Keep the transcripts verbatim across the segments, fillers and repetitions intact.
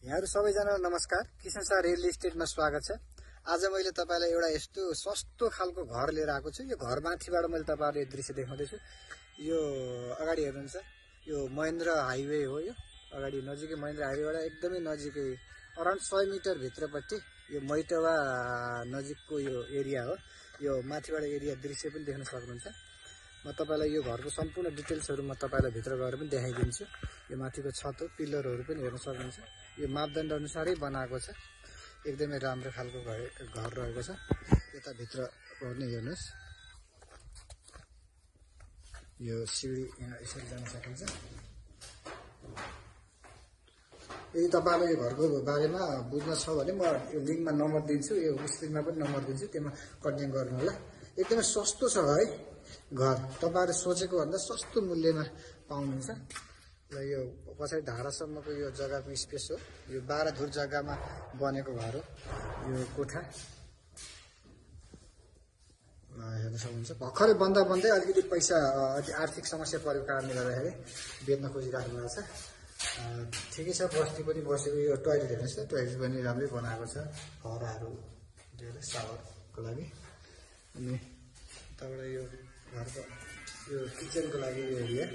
यहाँहरु सबैजनालाई नमस्कार। किसान शाह रियल इस्टेटमा स्वागत छ। आज मैले तपाईलाई एउटा यस्तो सस्तो खालको घर लिएर आएको छु। यो घर माथिबाट मैले तपाईहरुलाई यो दृश्य देखाउँदै छु। यो अगाडि हेर्नुहुन्छ, यो महेन्द्र हाइवे हो। यो अगाडि नजिकै महेन्द्र हाइवेबाट एकदमै नजिकै अराउन्ड सय मिटर भित्रपट्टि यो मैटवा नजिकको यो एरिया हो। यो माथिबाट एरिया दृश्य पनि देख्न सक्नुहुन्छ। म तपाईलाई यो घरको सम्पूर्ण डिटेल्सहरु म तपाईलाई भित्र गएर पनि देखाइदिन्छु। यो माथिको छत हो, पिलरहरु पनि हेर्न सक्नुहुन्छ। यो मापदण्ड अनुसारै बनाएको छ। एकदमै राम्रो खालको घर रहेको छ। यता भित्र पनि हेर्नुस्, यो सिडी यहाँ यसरी जान सकिन्छ। यदि तपाईलाई यो घरको बारेमा बुझ्न छ भने म यो लिंकमा नम्बर दिन्छु, यो स्क्रिनमा पनि नम्बर दिन्छु, त्यसमा कन्ट्याक्ट गर्नु होला। एकदमै सस्तो छ है घर। तपाईहरुले सोचेको भन्दा सस्तो मूल्यमा पाउनुहुन्छ। र यो पछाडि धारासम्मको यो जग्गाको स्पेस हो। यो बाह्र धुर जग्गामा बनेको घर हो। यो कोठा हेर्न सक्नुहुन्छ। भर्खरै बन्दा बन्दै अलिकति पैसा आर्थिक समस्या परेको कारणले गर्दाखेरि बेच्न खोजिराख्नु भएको छ। ठिकै छ, बस्ती पनि बसेको। यो टोयलेट हेर्नुहोस् त, टोयलेट पनि राम्रै बनाएको छ। हराहरू दिएर सावरको लागि। अनि तपाईलाई यो घरको यो किचनको लागि यो एरिया,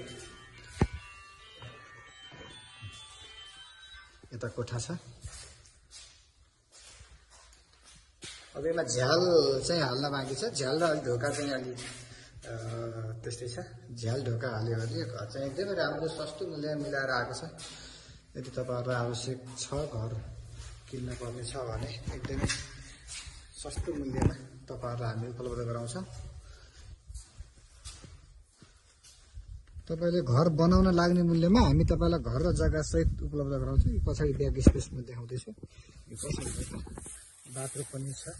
यता कोठा छ। अब यसमा झ्याल चाहिँ हाल्न बाँकी छ। झ्याल र अलिक ढोका चाहिँ अलि त्यस्तै छ। झ्याल ढोका हाल्यो भने घर चाहिँ एकदमै राम्रो सस्तो मूल्यमा मिलाएर आएको छ। यदि तपाईहरुलाई आवश्यक छ घर किन्न पर्ने छ भने एकदमै सस्तो मूल्यमा तपाईहरुलाई हामी उपलब्ध गराउँछौँ। तपाईले घर बनाउन लाग्ने मूल्यमा हामी तपाईलाई घर र जग्गा सहित उपलब्ध गराउँछौँ। यो पछाडि ब्याक स्पेस म देखाउँदैछु। यो पछाडि बाथरुम पनि छ।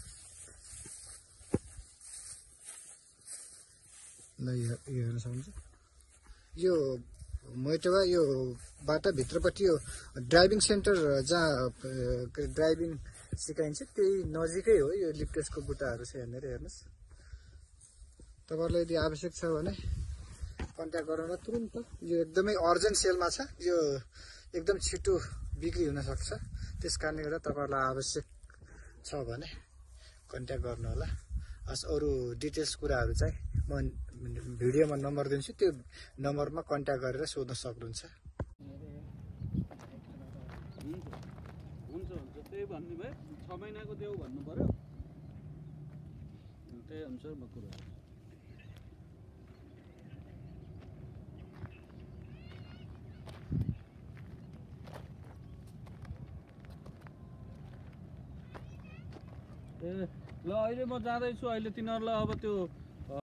ल यो हेर्न सक्नुहुन्छ। यो मैटवा यो बाट भित्रपट्टि यो ड्राइभिङ सेन्टर जहाँ ड्राइभिङ सिकाइन्छ त्यही नजिकै हो। यो लिफ्टेसको बुट्टाहरू छ यहाँनिर हेर्नुस्। तपाईहरुलाई यदि आवश्यक छ भने कन्ट्याक्ट गराउन तुरुन्त। यो एकदमै अर्जेन्ट सेलमा छ। यो एकदम छिटो बिक्री हुन सक्छ। त्यसकारणले गर्दा तपाईहरुलाई आवश्यक छ भने कन्ट्याक्ट गर्नु होला। अस अरु डिटेल्स कुराहरू चाहिँ म भिडियोमा नम्बर दिन्छु, त्यो नम्बरमा कन्ट्याक्ट गरेर सोध्न सक्नुहुन्छ। हुन्छ हुन्छ त्यही भन्नु भयो। छ महिनाको देऊ भन्नु पर्यो। त्यही अनुसार म कुरा ए ल अहिले म जाँदैछु। अहिले तिनीहरूलाई अब त्यो